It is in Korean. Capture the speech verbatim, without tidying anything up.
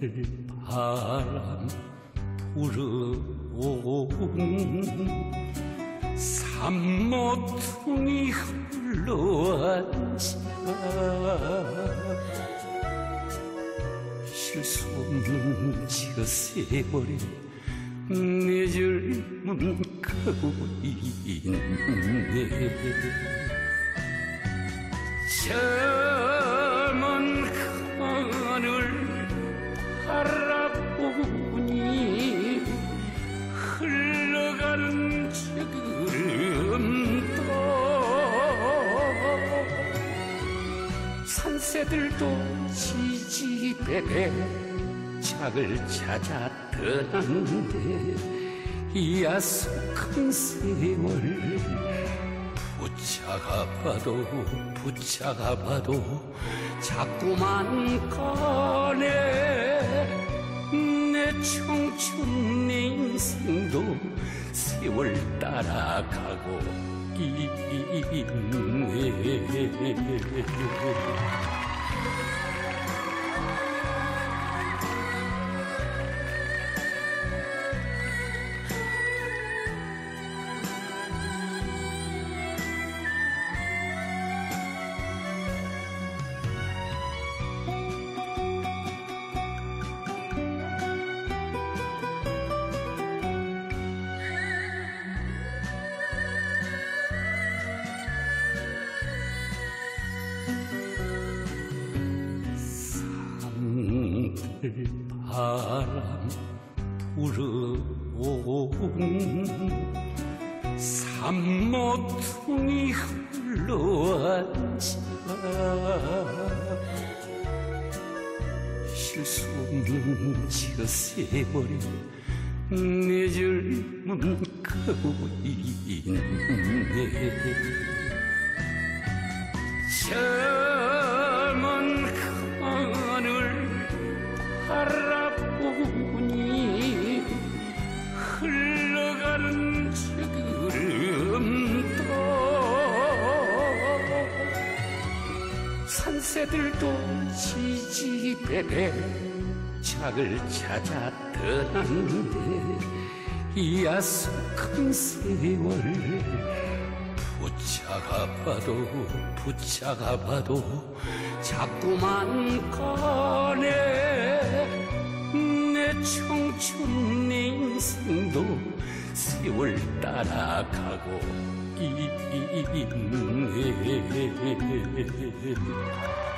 바람 불어오는 산모퉁이 흘러앉아 실수 없는 저 세월에 내 젊음 가고 있네. 젊은 하늘 바라보니 흘러가는 지금도 산새들도 지지배배 작을 찾아 떠났는데 이 야속한 세월 붙잡아봐도 붙잡아봐도 자꾸만 가네. 내 청춘 내 인생도 세월 따라가고 있네. 바람 불어오는 산모퉁이 흘러앉아 실수 없는 저 세월에 내 젊음 가고 있네. 젊은 하늘 바라보니 흘러가는 지금도 산새들도 지지배배 작을 찾아 떠났는데 이 야속한 세월 붙잡아봐도 붙잡아봐도 자꾸만 가네. 내 청춘 내 인생도 세월 따라가고 있네.